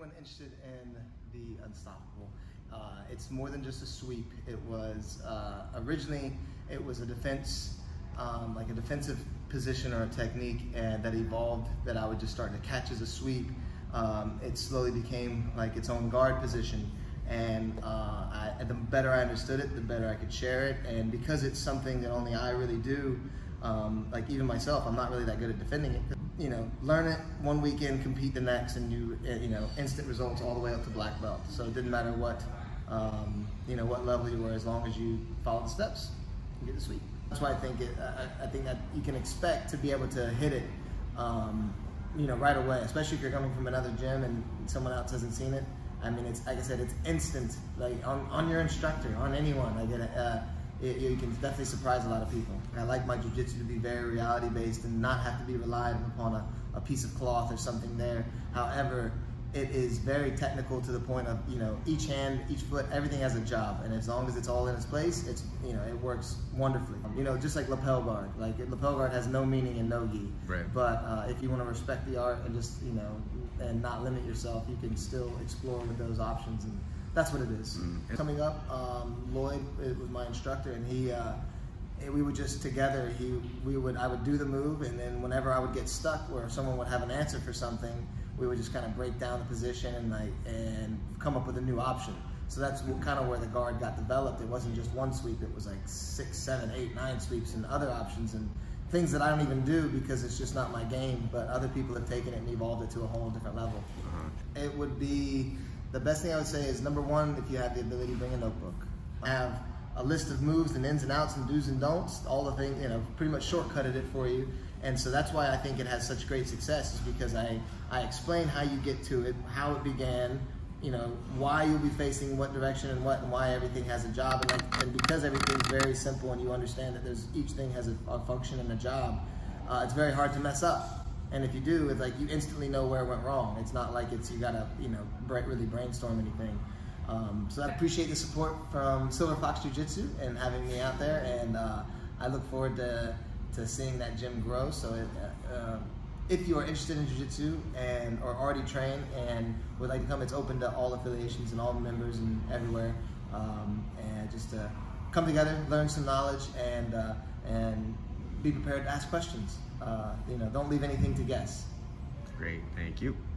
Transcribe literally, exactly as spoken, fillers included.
anyone interested in the Unstoppable, uh, it's more than just a sweep. It was uh, originally it was a defense, um, like a defensive position or a technique, and that evolved. That I would just start to catch as a sweep. Um, it slowly became like its own guard position, and uh, I, the better I understood it, the better I could share it. And because it's something that only I really do, um, like even myself, I'm not really that good at defending it. You know, learn it one weekend, compete the next, and you you know instant results all the way up to black belt. So it didn't matter what um, you know what level you were, as long as you follow the steps, you get the sweep. That's why I think it. I, I think that you can expect to be able to hit it, um, you know, right away. Especially if you're coming from another gym and someone else hasn't seen it. I mean, it's like I said, it's instant. Like on, on your instructor, on anyone. Like it, uh, it, you can definitely surprise a lot of people. I like my jiu-jitsu to be very reality-based and not have to be relied upon a, a piece of cloth or something there. However, it is very technical to the point of, you know, each hand, each foot, everything has a job, and as long as it's all in its place, it's, you know, it works wonderfully. You know, just like lapel guard. Like lapel guard has no meaning in no-gi. Right. But uh, if you want to respect the art and just, you know, and not limit yourself, you can still explore with those options, and that's what it is. Mm-hmm. Coming up, um, Lloyd was my instructor, and he, uh, we would just together, he, we would, I would do the move, and then whenever I would get stuck where someone would have an answer for something, we would just kind of break down the position and like and come up with a new option. So that's kind of where the guard got developed. It wasn't just one sweep, it was like six, seven, eight, nine sweeps and other options and things that I don't even do because it's just not my game, but other people have taken it and evolved it to a whole different level. Uh-huh. It would be, the best thing I would say is, number one, if you have the ability to bring a notebook. I have a list of moves and ins and outs and do's and don'ts, all the things, you know, pretty much shortcutted it for you. And so that's why I think it has such great success, is because I, I explain how you get to it, how it began, you know, why you'll be facing what direction and what, and why everything has a job. And, like, and because everything's very simple and you understand that there's, each thing has a, a function and a job, uh, it's very hard to mess up. And if you do, it's like you instantly know where it went wrong. It's not like it's, you gotta, you know, really brainstorm anything. Um, so I appreciate the support from Silver Fox Jiu-Jitsu and having me out there, and uh, I look forward to, to seeing that gym grow. So it, uh, if you are interested in Jiu-Jitsu and or already trained and would like to come, it's open to all affiliations and all members and everywhere. Um, and just to come together, learn some knowledge, and uh, and be prepared to ask questions. Uh, you know, don't leave anything to guess. Great, thank you.